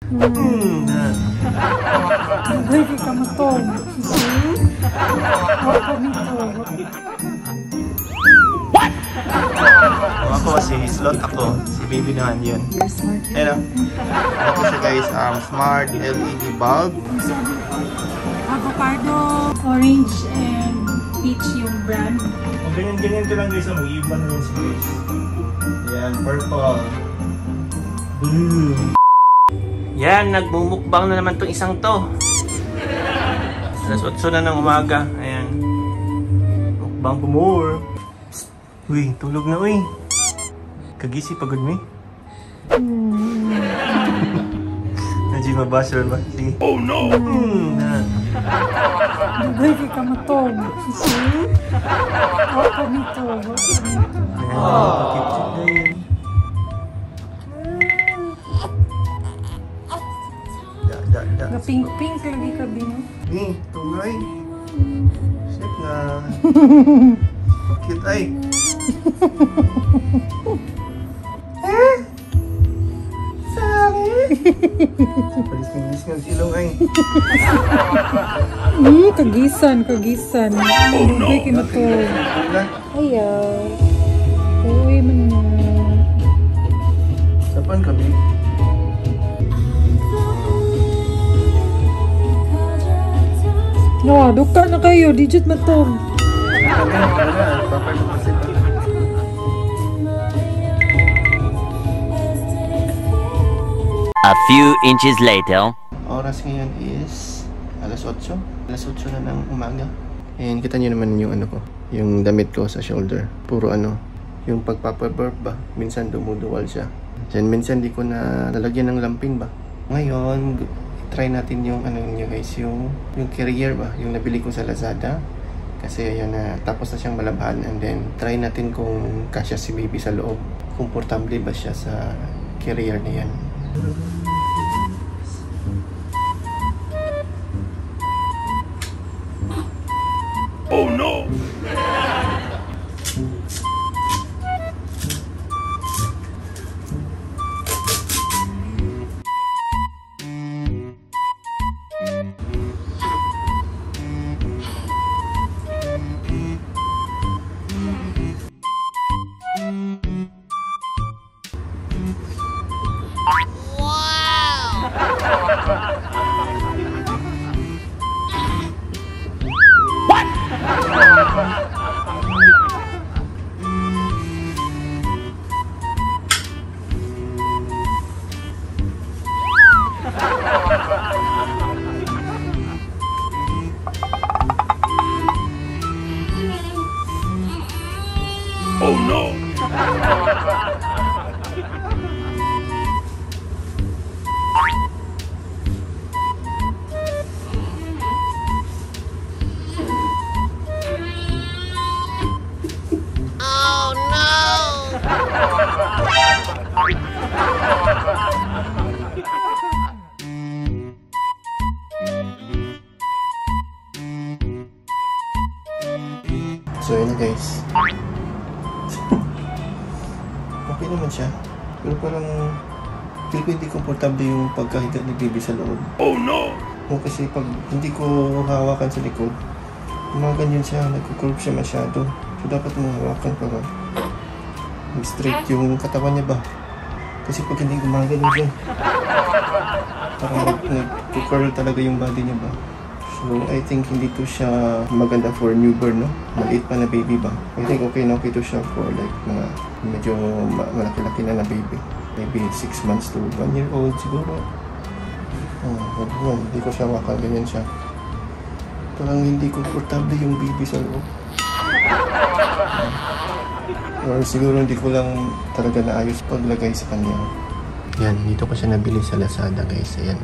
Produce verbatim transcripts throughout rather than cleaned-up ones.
Hmm. Nagay ka matong. Huwag kami to. What? Ako si Slot, ako si baby naman yun. Ayun o. Ito siya guys, um, smart L E D bulb. Avocado, orange, and peach yung brand. Kung ganyan-ganyan ka lang guys, mag-iiba na yung space. Yan, purple. Blue. Yan, nagmumukbang na naman itong isang to. Alas otso na ng umaga. Ayan. Mukbang po more. Psst. Uy, tulog na uy. Kagisi, pagod mo eh. Nandiyo mabasher ba? Sige. Oh no! Hmm, na. Nagay ka matong. Huwag kami to. Ayan, pakipchip na yun. Pink-pink lagi ka, Bino. Eh, tungay. Shit na. Cute ay. Eh? Sorry. Palis-palis nga silong ay. Hmm, kagisan, kagisan. Oh no! Nagay ka matong. Ayaw. Uy, man na. Sapan ka, babe? No, duka na kayo. Digit matong. A few inches later. Oras ngayon is alas otso. Alas otso na ng umaga. And kita nyo naman yung ano ko, yung damit ko sa shoulder. Puro ano, yung pagpapaburp ba. Minsan dumuduwal siya. Then minsan di ko na lalagyan ng lampin ba. Ngayon, try natin yung ano nyo guys, yung yung carrier ba, yung nabili ko sa Lazada. Kasi ayan na, tapos na siyang malabhan. And then, try natin kung kasya si baby sa loob. Komportable ba siya sa carrier na yan. Oh no! Oh no! Oh no! So yun na guys. Okay naman siya. Pero parang feel ko hindi komportable yung pagkahiga ni baby sa loob. Oh no! O kasi pag hindi ko hawakan sa likod, mga ganyan siya, nagkukurve siya masyado. So dapat mo hawakan para straight yung katawan niya ba. Kasi pag hindi gumaganyan siya, parang nag-curl talaga yung body niya ba. So I think hindi to siya maganda for newborn, no? Maliit pa na baby ba. I think okay na okay to siya for like mga medyo malaki-laki na na baby. Maybe six months to one year old siguro. Oh, oh, hindi ko siya wakal, ganyan siya. Parang hindi komportable yung baby sa loob. Or siguro hindi ko lang talaga naayos paglagay sa kanya. Yan, dito ko siya nabili sa Lazada guys. Ayan.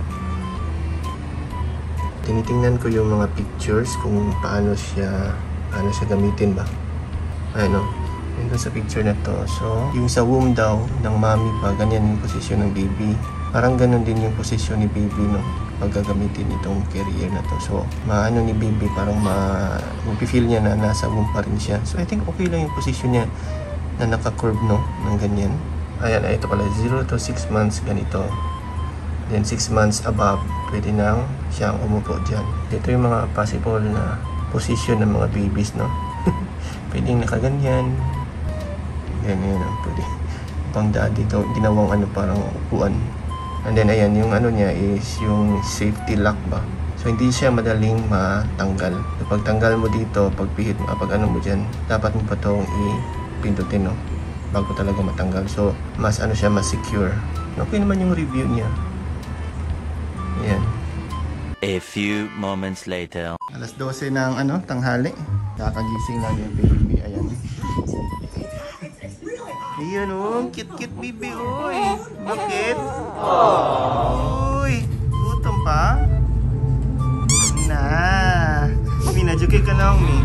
Tinitingnan ko yung mga pictures kung paano siya paano siya gamitin ba. Ano, yun sa picture na to. So, yung sa womb daw ng mommy pa, ganyan yung posisyon ng baby. Parang ganun din yung posisyon ni baby, no? Pag gagamitin itong carrier na to. So, maano ni baby, parang ma mapifeel niya na nasa womb pa rin siya. So, I think okay lang yung posisyon niya na naka-curve, no? Ng ganyan. Ayan, ito pala, zero to six months ganito. Then six months above, pwede nang siyang umupo dyan. Ito yung mga possible na position ng mga babies, no? Pwedeng nakaganyan. Yan, yan, pwede. Pang daddy, ito, ginawang ano, parang upuan. And then, ayan, yung ano niya is yung safety lock ba? So, hindi siya madaling matanggal. So, pag tanggal mo dito, pag pihit mo, pag ano mo dyan, dapat mo pa itong ipindutin, no? Bago talaga matanggal. So, mas ano siya, mas secure. Okay naman yung review niya. Ayan. A few moments later. Alas dose ng ano, tanghali. Kakagising lang yung baby. Ayan. Ayan oh, cute-cute baby. Uy, bakit? Uy, gutom pa? Na. Minadjukay ka na, Umi.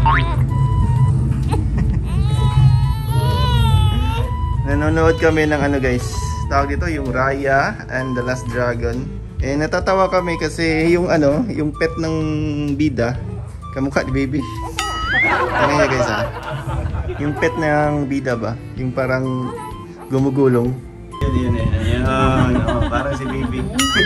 Nanonood kami ng ano guys. Tawag dito yung Raya and the Last Dragon. Eh, natatawa kami kasi yung ano, yung pet ng bida, kamukha ni baby. Ano niya guys ha? Yung pet ng bida ba? Yung parang gumugulong. Yan, yan, yan. Yan, oh, parang si baby.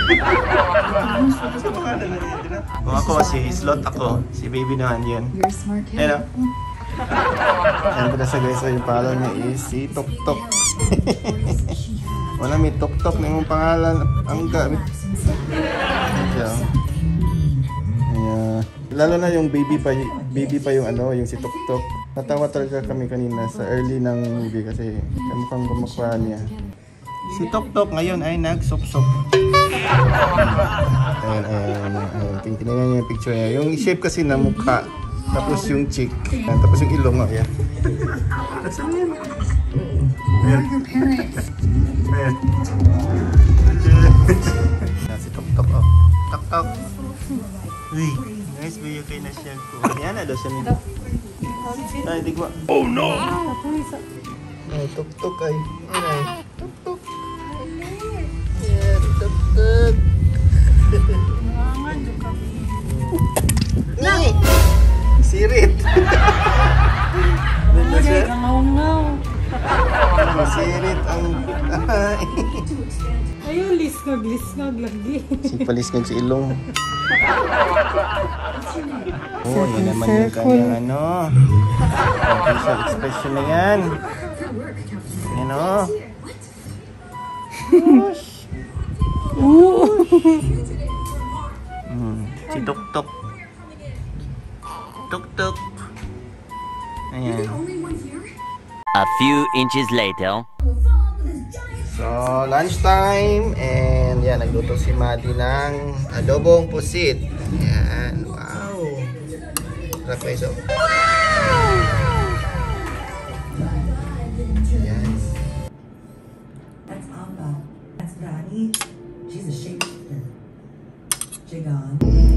Kung ako, si Slot ako. Si baby naman yan. You're a smart kid. Ayan o. Ayan pala sa guys, yung pangalan niya is si Tok Tok. Wala, may Tok Tok na yung pangalan. Ang gamit. Ayan. Ayan. Lalo na yung baby pa, baby pa yung ano, yung si Tok Tok. Natawa talaga kami kanina sa early ng movie kasi kamukhang gumakwa niya. Si Tok Tok ngayon ay nag-sop-sop. Ayan, ayan, ayan. Tingnan niya yung picture niya. Yung shape kasi na mukha. Tapos yung cheek. Ayan, tapos yung ilong. Ayan. Where are your parents? Ayan. Ayan, si Tok Tok. Oh. Tok Tok. Uy, nice ba yung kay na siya ko. Ayan na daw siya nito. Ay, digwa. Oh no! Ay, Tok Tok ay. Ay, Tok Tok. Ayan, Tok Tok. Nay! Sirit! Ganda siya? Nangaw-ngaw. Sirit ang... Ayun, lisngag-lisngag lagi. Si palisngag si ilong. Oh, yun naman yung kanyang ano. Ang facial expression na yan. Yan o. Hmm, si Tok Tok. Tok Tok. Ayan. A few inches later. So, lunchtime. And yan, nagluto si Maddie ng adobong pusit. Yan. Wow. Sarap guys. Oh. Yan. That's Amba. That's Rani. She's a shapeshifter. Jigan.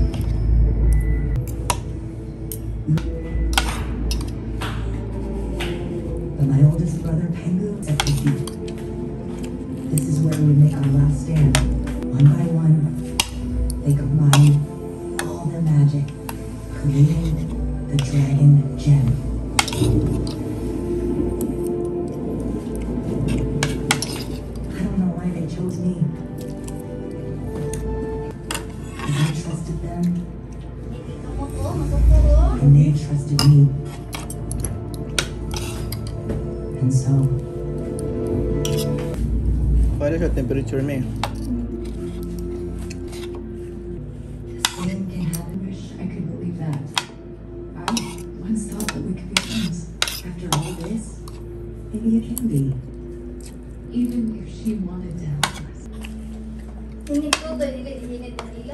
But my oldest brother, Pengu, is at the feet. This is where we make our last stand. One by one, they combine all their magic, creating the Dragon Gem. I don't know why they chose me. Because I trusted them, and they trusted me. And so, Paano siya temperature mo eh? when can happen, wish I could believe that. I once thought that we could be friends. After all this, maybe it can be. Even if she wanted to help us. Init ko ba nila init na nila?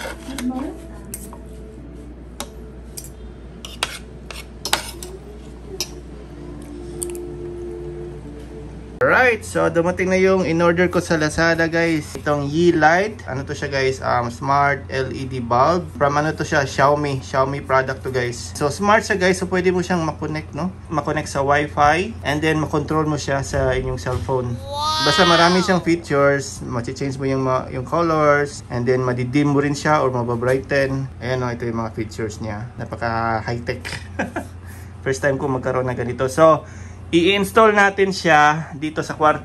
Alright, so dumating na yung in-order ko sa Lazada guys. Itong Yeelight. Ano to siya guys? Um, smart L E D bulb. From ano to siya? Xiaomi. Xiaomi product to guys. So smart siya guys. So pwede mo siyang makonect, no? Makonect sa Wi-Fi. And then makontrol mo siya sa inyong cellphone. Basta marami siyang features. Machi-change mo yung, yung colors. And then madidim mo rin siya or mababrighten. Ayan o, ito yung mga features niya. Napaka high-tech. First time ko magkaroon na ganito. So, i-install natin siya dito sa kwarto.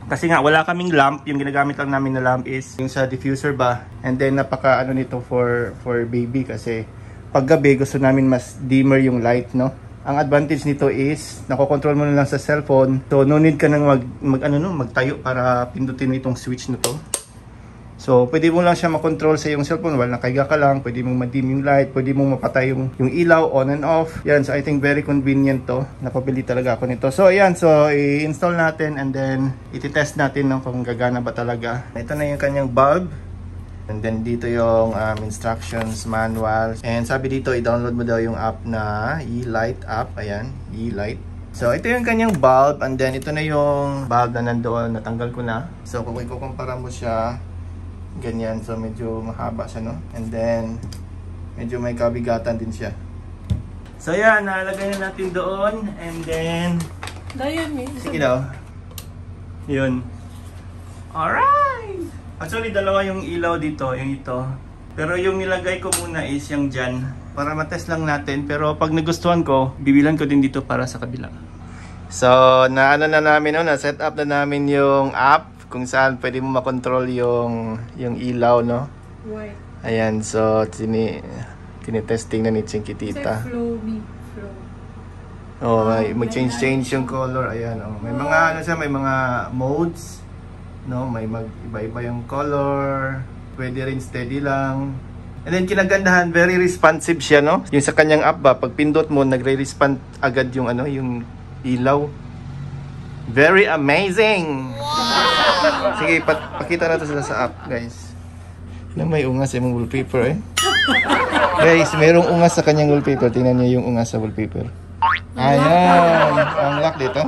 Kasi nga wala kaming lamp, yung ginagamit lang namin na lamp is yung sa diffuser ba. And then napaka ano nito for for baby kasi pag gabi gusto namin mas dimmer yung light, no. Ang advantage nito is nakokontrol mo na lang sa cellphone. So no need ka nang mag, mag ano no, magtayo para pindutin mo itong switch na to. So pwede mo lang siya makontrol sa iyong cellphone while nakahiga ka lang. Pwede mong ma-dim yung light, pwede mong mapatay yung, yung ilaw on and off. Yan, so I think very convenient to. Napabili talaga ako nito. So ayan, so i-install natin and then iti-test natin no, kung gagana ba talaga. Ito na yung kanyang bulb. And then dito yung um, instructions, manual. And sabi dito, i-download mo daw yung app na E-Light app. Ayan, E-Light. So ito yung kanyang bulb. And then ito na yung bulb na nandoon. Natanggal ko na. So kung ikukumpara mo siya, ganyan. So medyo mahaba siya, no? And then, medyo may kabigatan din siya. So yan, nalagay na natin doon. And then, Dayan, may isa. sige daw. Yun. Alright! Actually, dalawa yung ilaw dito, yung ito. Pero yung nilagay ko muna is yung dyan. Para matest lang natin. Pero pag nagustuhan ko, bibilan ko din dito para sa kabila. So, na ano na namin, no? Na-set up na namin yung app kung saan pwede mo makontrol yung, yung ilaw, no? White. Ayan, so, tini, tinitesting na ni Chinkitita. Say flow me. Flow. Oh, may mag-change-change yung color. Ayan, oh. May mga, ano siya, may mga modes. No, may mag-iba-iba yung color. Pwede rin steady lang. And then kinagandahan, very responsive siya, no? Yung sa kanyang app ba, pag pindot mo, nagre-respond agad yung ano, yung ilaw. Very amazing! Wow! Sige, pat pakita natin sila sa app, guys. Alam, may ungas yung wallpaper, eh. Guys, mayroong ungas sa kanyang wallpaper. Tingnan niyo yung ungas sa wallpaper. Ayan! Ang lock dito.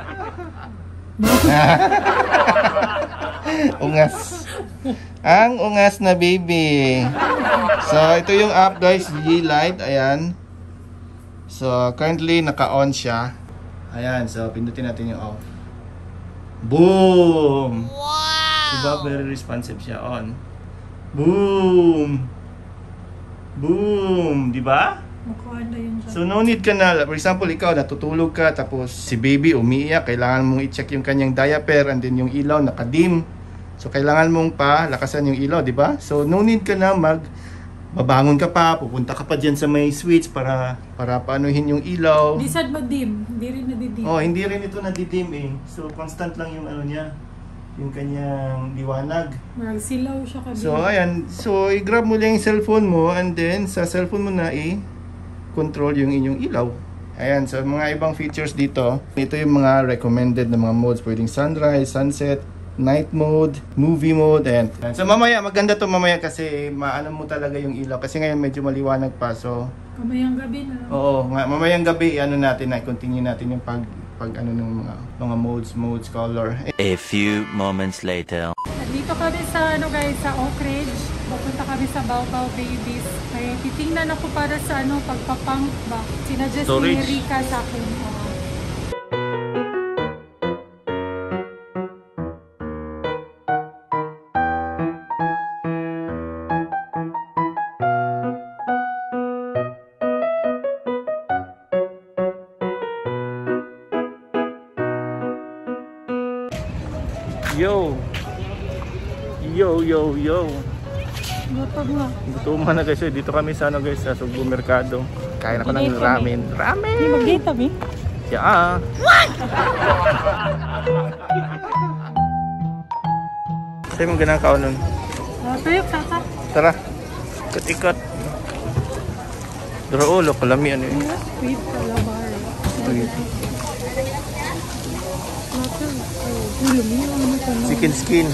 Ungas. Ang ungas na baby. So, ito yung app, guys. E-Light. Ayan. So, currently, naka-on siya. Ayan. So, pindutin natin yung off. Boom! Wow! Diba? Very responsive siya. On. Boom! Boom! Diba? Makuha na yun siya. So no need ka na, for example, ikaw natutulog ka tapos si baby umiiyak, kailangan mong i-check yung kanyang diaper and then yung ilaw nakadim. So kailangan mong pa lakasan yung ilaw, di ba? So no need ka na mag babangon ka pa, pupunta ka pa diyan sa may switch para para paanuhin yung ilaw. Di sad madim, hindi rin nadidim. Oh, hindi rin ito nadidim eh. So constant lang yung ano niya, yung kanyang liwanag. Magsilaw siya kabila. So ayan, so i-grab mo lang yung cellphone mo and then sa cellphone mo na i control yung inyong ilaw. Ayan, so mga ibang features dito. Ito yung mga recommended na mga modes. Pwedeng sunrise, sunset, night mode, movie mode, and so mamaya, maganda to mamaya kasi maano mo talaga yung ilaw. Kasi ngayon medyo maliwanag pa, so Mamayang gabi na. oo, nga, mamayang gabi, ano natin na, continue natin yung pag, pag ano ng mga, mga modes, modes, color. A few moments later. Dito kami sa ano guys, sa Oak Ridge. Pupunta kami sa Bao Bao Babies. Kaya titingnan ako para sa ano, pagpapunk ba. Sinadjust ni Storage. Rika sa akin. Uh, Yo! Yo, yo, yo! Lutog na. Gutuman na guys, eh. Dito kami sa ano guys, sa Sugbo Merkado. Kain ako ng Hindi, ramen. Ramen! Hindi mag-date kami. Yeah! What? Sa'yo mong ganang kaon nun. Uh, tuyok, tata. Tara! Ikot-ikot! Duro ulo, kalami ano yun. Sweet calamari. Sweet. Ulo mo yung ano ka na. Chicken skin.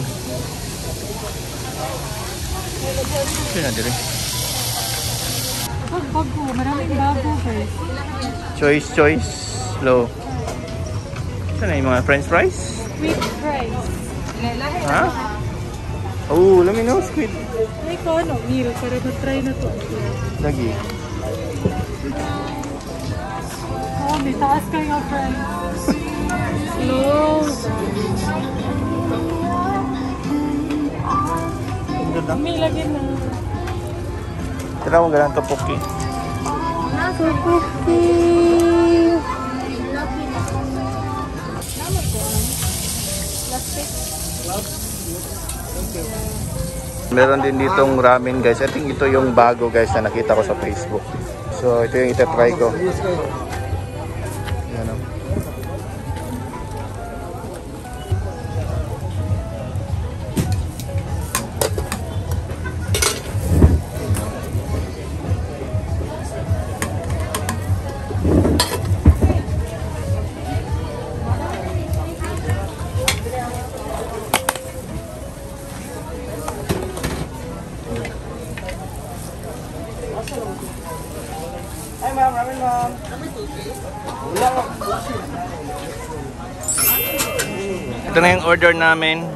Ito na dire. Pag bago, maraming bago guys. Choice, choice. Low. Ito na yung mga french fries. Sweet fries. Ha? Oh, let me know, squid. Ay ko ano, meal. Para matry na to. Lagi. Oh, may taas kayo nga fries. Slow. May lagi na. Tira mo ganang topoki. Topoki. Meron din ditong ramen guys. I think ito yung bago guys na nakita ko sa Facebook. So ito yung itatry ko. Yan o. Ito na yung order namin.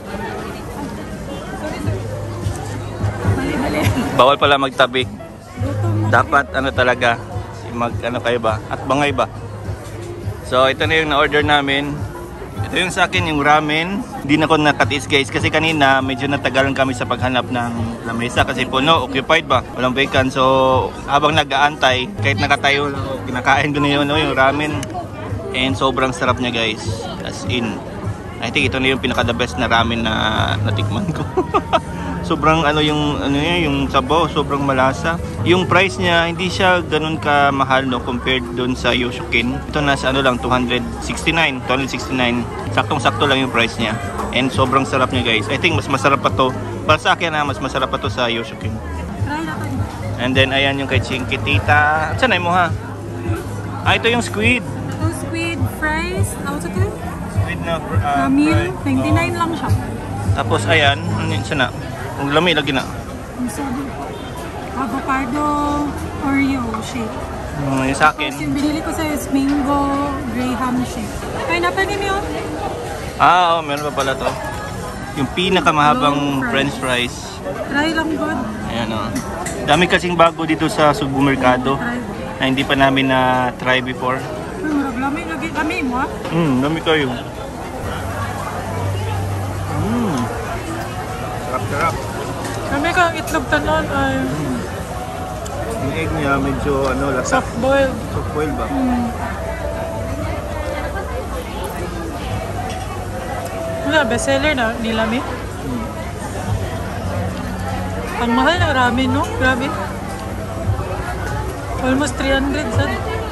Bawal pala magtabi. Dapat ano talaga, mag ano kayo ba? At bangay ba? So ito na yung na-order namin. Ito yung sa akin yung ramen. Hindi na ko nakatiis guys kasi kanina medyo natagalan kami sa paghanap ng lamesa kasi puno, occupied ba? Walang vacant. So habang nag-aantay, kahit nakatayo, kinakain ko na yun, no, yung ramen. And sobrang sarap niya guys. As in, I think ito na yung pinaka the best na ramen na natikman ko. Sobrang ano yung ano niya, yung sabaw, sobrang malasa. Yung price niya hindi siya ganun ka mahal no compared doon sa Yoshokin. Ito nasa ano lang two sixty-nine. Saktong-sakto lang yung price niya. And sobrang sarap niya guys. I think mas masarap pa to. Para sa akin na mas masarap pa to sa Yoshokin. And then ayan yung kay Chinkitita. Saan ay mo ha? Ah, ito yung squid. Ito squid fries. Ano ito? Squid na uh, meal, ninety-nine lang siya. Tapos ayan, ano yun siya na? Ang lami lagi na. Ang sabi ko, avocado Oreo shake. Um, yung sa akin. Tapos yung binili ko sa is mango graham shake. Pineapple din yun? Ah, oh, meron pa pala to. Yung pinakamahabang french fries. Try lang good. Ayan o. Oh. Dami kasing bago dito sa Subo Mercado na hindi pa namin na try before. Hmm, lami lagi kami mo ah. Hmm, lami kayo. Hmm. Sarap-sarap. Kami kang itlog tanon ay Hmm. Yung egg niya medyo ano, lasa. soft boiled. Soft boiled ba? Hmm. Wala, bestseller na nilami. Hmm. Ang mahal ng ramen, no? Grabe. Almost three hundred, sad.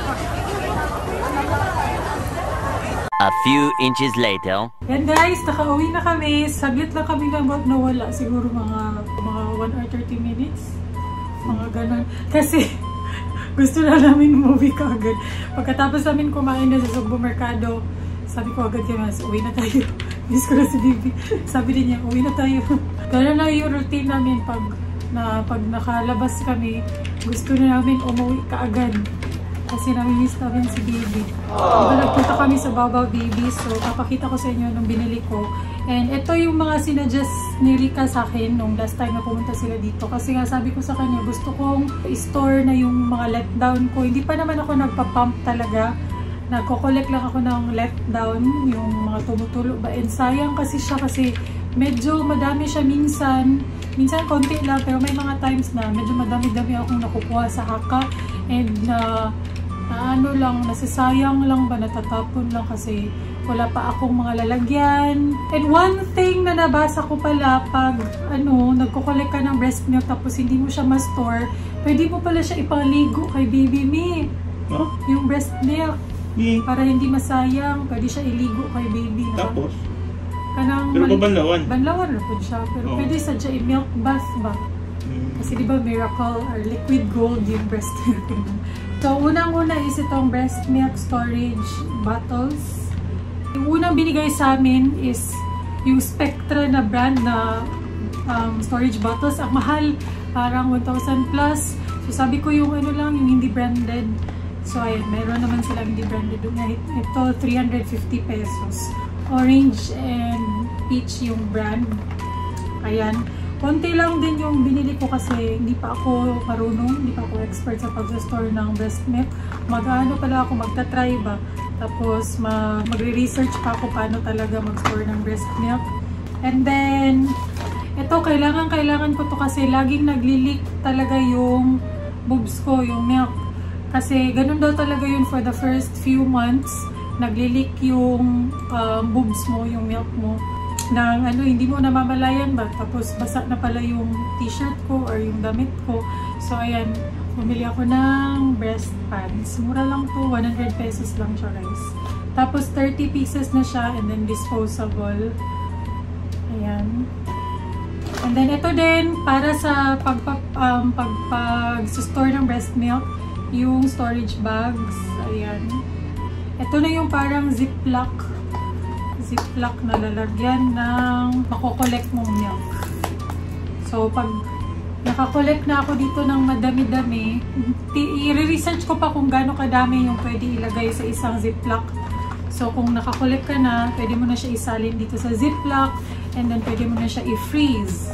A few inches later. Yan guys, nakauwi na kami. Saglit lang kami na nawala. Siguro mga mga one or thirty minutes. Mga ganun. Kasi gusto na namin movie kaagad. Pagkatapos namin kumain na sa Subo Mercado, sabi ko agad kay Mas, uwi na tayo. Miss ko na si Bibi. Sabi din niya, uwi na tayo. Gano'n na yung routine namin pag, na, pag nakalabas kami. Gusto na namin umuwi kaagad. Kasi namin-miss namin si Bibi. Diba, nagpunta kami sa Baobab Baby. So, papakita ko sa inyo nung binili ko. And ito yung mga sinadjust ni Rika sa akin nung last time na pumunta sila dito. Kasi nga sabi ko sa kanya, gusto kong i-store na yung mga letdown ko. Hindi pa naman ako nagpa-pump talaga. Nagko-collect lang ako ng letdown, yung mga tumutulo ba. And sayang kasi siya kasi medyo madami siya minsan. Minsan konti lang, pero may mga times na medyo madami-dami akong nakukuha sa haka. And na, na ano lang, nasasayang lang ba, natatapon lang kasi wala pa akong mga lalagyan. And one thing na nabasa ko pala, pag ano, nagko-collect ka ng breast milk tapos hindi mo siya ma-store, pwede mo pala siya ipaligo kay Baby Me. Huh? Yung breast milk. Yeah. Para hindi masayang, pwede siya iligo kay Baby. Tapos? Kanang Pero kung banlawan? Banlawan na po siya. Pero oh. pwede sa dyan milk bath ba? Hmm. Kasi di ba miracle or liquid gold yung breast milk. So, unang-una is itong breast milk storage bottles. Yung unang binigay sa amin is yung Spectra na brand na um, storage bottles. Ang mahal, parang one thousand plus. So, sabi ko yung ano lang, yung hindi branded. So, ayun, meron naman silang hindi branded. Ito, three hundred fifty pesos. Orange and peach yung brand. Ayan. Konti lang din yung binili ko kasi hindi pa ako marunong, hindi pa ako expert sa pag-store ng breast milk. Mag-ano pala ako, magta-try ba? Tapos, ma magre-research pa ako paano talaga mag-store ng breast milk. And then, ito, kailangan-kailangan ko to kasi laging nagli-leak talaga yung boobs ko, yung milk. Kasi ganun daw talaga yun for the first few months. Nagli-leak yung um, boobs mo, yung milk mo. ng ano, hindi mo namamalayan ba, tapos basa na pala yung t-shirt ko or yung damit ko. So ayan, bumili ako ng breast pants. Mura lang to, one hundred pesos lang siya guys. Tapos thirty pieces na siya and then disposable. Ayan. And then ito din para sa pagpag um, pagpag-store ng breast milk, yung storage bags. Ayan. Ito na yung parang ziplock. Ziplock na lalagyan ng makokolekt mong milk. So pag nakakolekt na ako dito ng madami-dami, i-research ko pa kung gaano kadami yung pwede ilagay sa isang ziplock. So kung nakakolekt ka na, pwede mo na siya isalin dito sa ziplock and then pwede mo na siya i-freeze.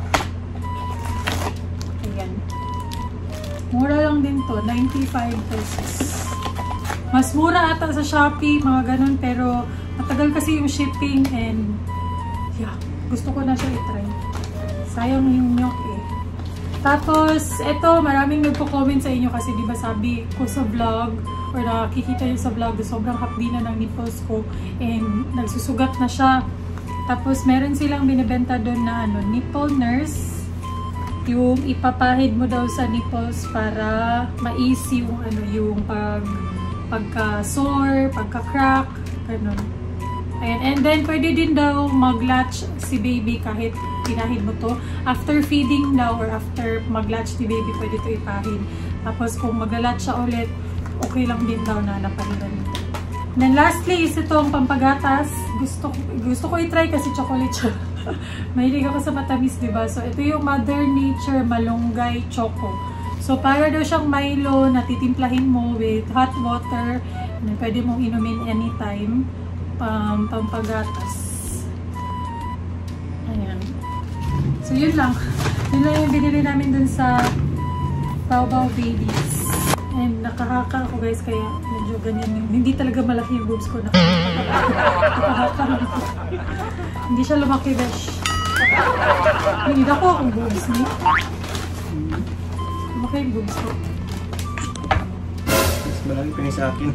Ayan. Mura lang din to, ninety-five pesos. Mas mura ata sa Shopee, mga ganun, pero matagal kasi yung shipping and yeah, gusto ko na siya i-try. Sayang yung milk eh. Tapos, eto, maraming nagpo-comment sa inyo kasi diba sabi ko sa vlog or nakikita nyo sa vlog na sobrang hapdi na ng nipples ko and nagsusugat na siya. Tapos, meron silang binibenta doon na ano, nipple nurse. Yung ipapahid mo daw sa nipples para ma-ease yung, ano, yung pag, pagka-sore, pagka-crack, ganun. Ayan. And then, pwede din daw mag-latch si baby kahit pinahid mo to. After feeding daw or after mag-latch si baby, pwede to ipahid. Tapos, kung mag-latch siya ulit, okay lang din daw na napahidan nito. Then, lastly, is itong pampagatas. Gusto, gusto ko i-try kasi chocolate siya. Mahilig ako sa matamis, diba? So, ito yung Mother Nature Malunggay Choco. So, para daw siyang Milo na titimplahin mo with hot water. And pwede mong inumin anytime. Um, pampagatas. Ayan. So, yun lang. Yun lang yung binili namin dun sa Baobao Babies. And nakahaka ako guys, kaya medyo ganyan yung, hindi talaga malaki yung boobs ko. Nakahaka. Hindi siya lumaki, besh. Hindi ako akong boobs niya. Lumaki yung boobs ko. Malaki pa sa akin.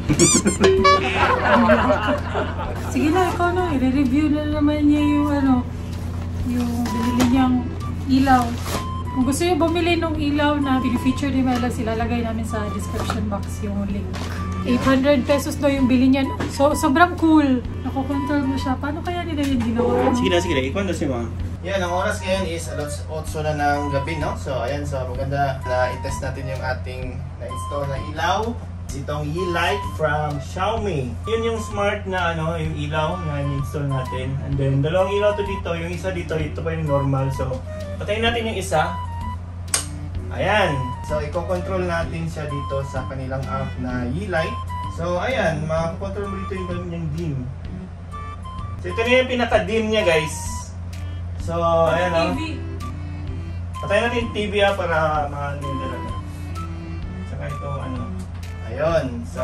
Sige na, ikaw na. I-review na naman niya yung ano, yung binili niyang ilaw. Kung gusto niyo bumili ng ilaw na pinifeature ni Mela, ilalagay namin sa description box yung link. eight hundred pesos daw yung bili niya. So, sobrang cool. Nakokontrol mo siya. Paano kaya nila yung ginawa? Sige na, sige na. Ikaw na siya mga. Yan, ang oras ngayon is alas otso na ng gabi, no? So, ayan. So, maganda na i-test natin yung ating na-install na ilaw. Itong E-Light from Xiaomi. Yun yung smart na ano, yung ilaw na in-install natin. And then, dalawang ilaw to dito. Yung isa dito, dito pa yung normal. So, patayin natin yung isa. Ayan. So, i-control natin siya dito sa kanilang app na E-Light. So, ayan. Makakontrol mo dito yung gano'n yung dim. So, ito na yung pinaka-dim niya, guys. So, ayan o. Oh. Patayin natin yung T V ah, para maano yung talaga. Saka ito, ano. Ayun. So,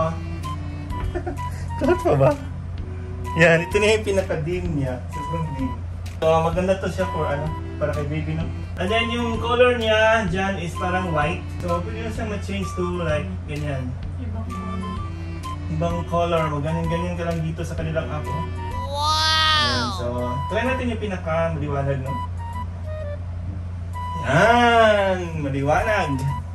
kahit pa ba? Yan. Ito na yung pinaka-dim niya. Sobrang dim. So, maganda to siya for ano, para kay baby, no? And then, yung color niya dyan is parang white. So, pwede na siyang ma-change to like ganyan. Ibang color. Ibang color. Ganyan-ganyan ka lang dito sa kanilang app. Oh. Wow! Ayan, so, try natin yung pinaka-maliwanag, no? Yan! Maliwanag!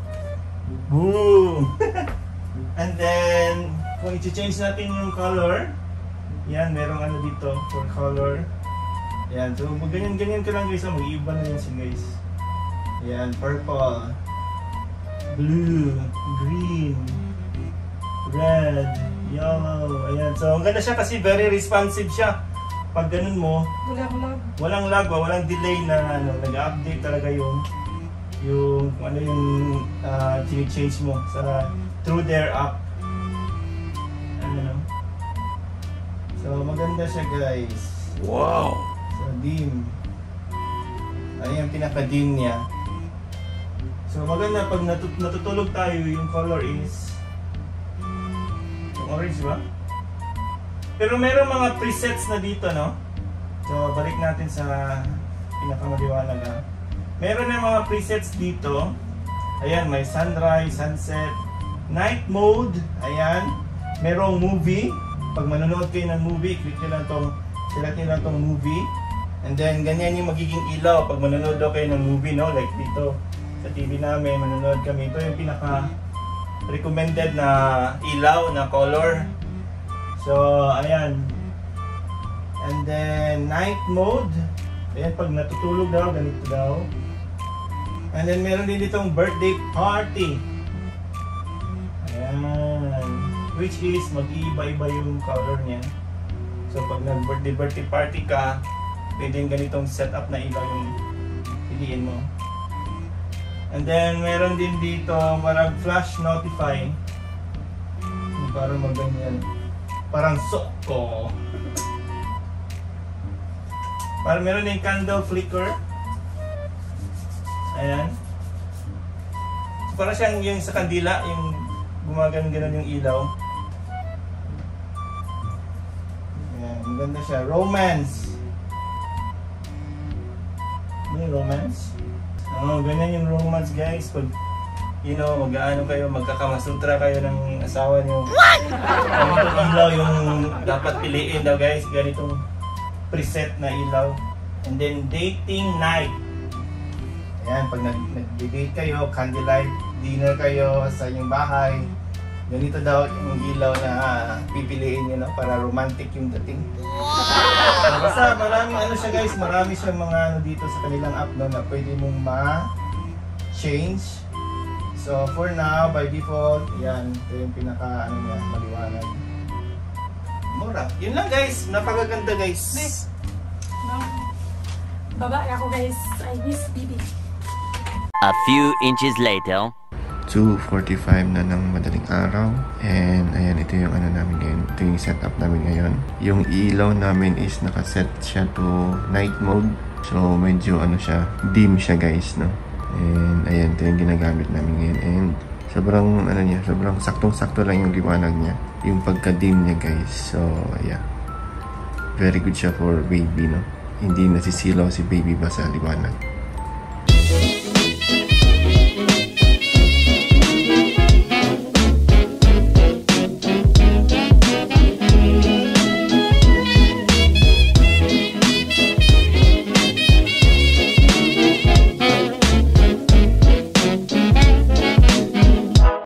Boom! And then, kung i-change natin yung color, yan, merong ano dito for color. Yan, so ganyan-ganyan ka lang guys, mag-iiba na yan siya guys. Yan, purple, blue, green, red, yellow. Ayan, so ang ganda siya kasi very responsive siya. Pag ganun mo, Walang lag. walang lag, walang delay na ano, nag-update talaga yung yung ano yung uh, change mo sa through their app. Ano, so maganda siya guys. Wow! So dim. Ano yung pinaka-dim niya. So maganda pag natut natutulog tayo, yung color is yung orange ba? Pero meron mga presets na dito, no? So balik natin sa pinakamaliwanag ha. Meron na mga presets dito. Ayan, may sunrise, sunset, night mode. Ayan. Merong movie. Pag manonood kayo ng movie, click nyo lang tong select nyo lang itong movie. And then, ganyan yung magiging ilaw pag manonood daw kayo ng movie, no? Like dito, sa T V namin, manonood kami. Ito yung pinaka recommended na ilaw na color. So, ayan. And then, night mode. Ayan, pag natutulog daw, ganito daw. And then, meron din ditong birthday party. Ayan. Which is, mag-iiba-iba yung color niya. So, pag nag-birthday birthday party ka, pwede yung ganitong setup na ilaw yung piliin mo. And then, meron din dito, parang flash notify. Parang magganyan. Parang soko. Parang meron din candle flicker. Ayan. So, parang siyang yung sa kandila, yung gumagano-ganon yung ilaw. Ayan, maganda siya. Romance. Ano yung romance? Oh, ganyan yung romance, guys. Pag, you know, mag-ano kayo, magkakamasutra kayo ng asawa nyo. Ganitong ilaw yung dapat piliin daw, guys. Ganitong preset na ilaw. And then, dating night. Ayan, pag nag-date kayo, candlelight dinner kayo sa inyong bahay, ganito daw yung ilaw na uh, pipiliin nyo, no? Para romantic yung dating. Wow! Basta maraming ano siya, guys, marami siyang mga ano dito sa kanilang app, no, na pwede mong ma-change. So for now, by default, yan, ito yung pinaka ano niya, maliwanag. Mura. Yun lang, guys, napakaganda, guys. Next. No. Babae ako, guys. I miss baby. A few inches later. two forty-five na ng madaling araw. And ayan, ito yung ano namin ngayon. Ito yung setup namin ngayon. Yung ilaw namin is nakaset siya to night mode. So medyo ano siya, dim siya, guys, no? And ayan, ito yung ginagamit namin ngayon. And sobrang ano niya, sobrang saktong-sakto lang yung liwanag niya. Yung pagka-dim niya, guys. So yeah, very good siya for baby, no? Hindi nasisilaw si baby ba sa liwanag.